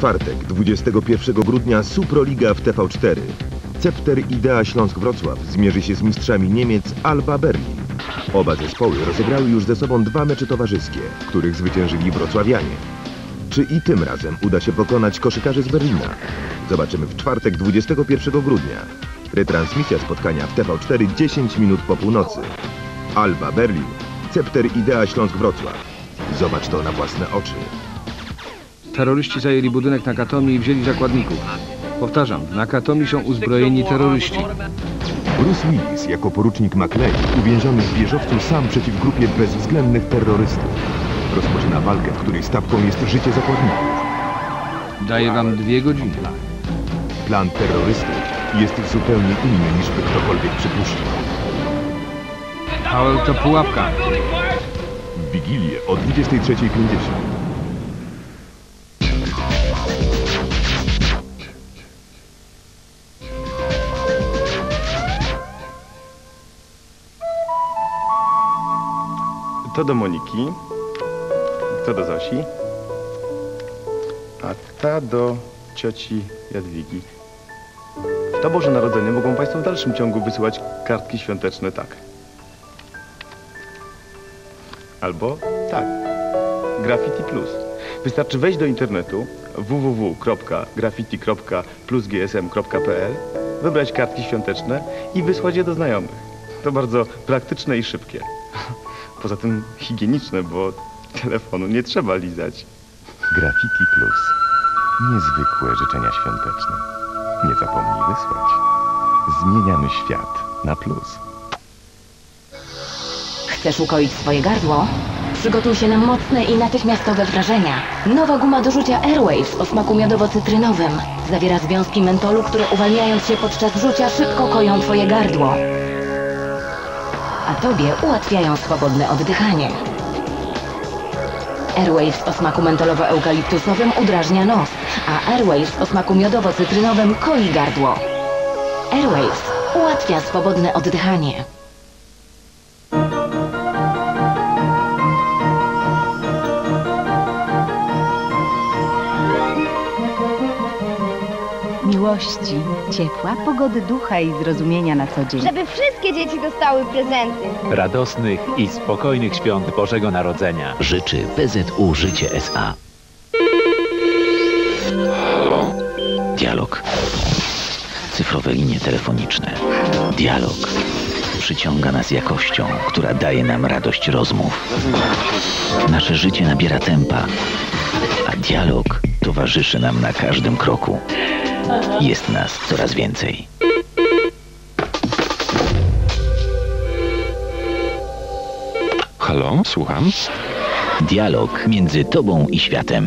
czwartek, 21 grudnia, Suproliga w TV4. Cepter Idea Śląsk-Wrocław zmierzy się z mistrzami Niemiec Alba Berlin. Oba zespoły rozegrały już ze sobą 2 mecze towarzyskie, w których zwyciężyli wrocławianie. Czy i tym razem uda się pokonać koszykarzy z Berlina? Zobaczymy w czwartek, 21 grudnia. Retransmisja spotkania w TV4 10 minut po północy. Alba Berlin, Cepter Idea Śląsk-Wrocław. Zobacz to na własne oczy. Terroryści zajęli budynek Nakatomi i wzięli zakładników. Powtarzam, w Nakatomi są uzbrojeni terroryści. Bruce Willis jako porucznik McLean, uwięziony w wieżowcu sam przeciw grupie bezwzględnych terrorystów. Rozpoczyna walkę, w której stawką jest życie zakładników. Daję wam 2 godziny. Plan terrorystów jest zupełnie inny, niż by ktokolwiek przypuszczał. Powell to pułapka. W Wigilię o 23:50. To do Moniki, to do Zosi, a ta do cioci Jadwigi. W to Boże Narodzenie mogą Państwo w dalszym ciągu wysyłać kartki świąteczne tak. Albo tak. Graffiti Plus. Wystarczy wejść do internetu www.graffiti.plusgsm.pl, wybrać kartki świąteczne i wysłać je do znajomych. To bardzo praktyczne i szybkie. Poza tym higieniczne, bo telefonu nie trzeba lizać. Graffiti Plus. Niezwykłe życzenia świąteczne. Nie zapomnij wysłać. Zmieniamy świat na plus. Chcesz ukoić swoje gardło? Przygotuj się na mocne i natychmiastowe wrażenia. Nowa guma do rzucia Airwaves o smaku miodowo-cytrynowym. Zawiera związki mentolu, które uwalniając się podczas rzucia szybko koją twoje gardło. A tobie ułatwiają swobodne oddychanie. Airwaves o smaku mentolowo-eukaliptusowym udrażnia nos, a Airwaves o smaku miodowo-cytrynowym koi gardło. Airwaves ułatwia swobodne oddychanie. Miłości, ciepła, pogody ducha i zrozumienia na co dzień. Żeby wszystkie dzieci dostały prezenty. Radosnych i spokojnych świąt Bożego Narodzenia życzy PZU Życie S.A. Halo? Dialog. Cyfrowe linie telefoniczne. Dialog przyciąga nas jakością, która daje nam radość rozmów. Nasze życie nabiera tempa, a dialog towarzyszy nam na każdym kroku. Jest nas coraz więcej. Halo? Słucham? Dialog między tobą i światem.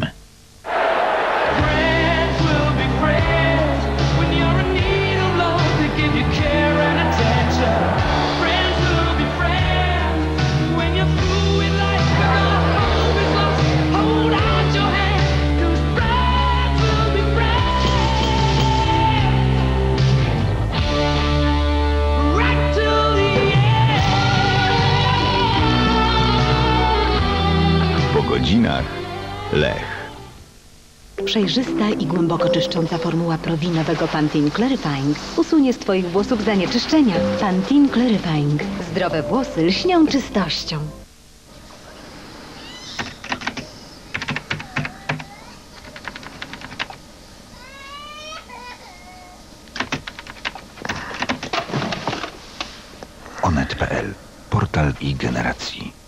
Po godzinach Lech. Przejrzysta i głęboko czyszcząca formuła prowinowego Pantene Clarifying usunie z twoich włosów zanieczyszczenia. Pantene Clarifying. Zdrowe włosy lśnią czystością. Onet.pl. Portal i generacji.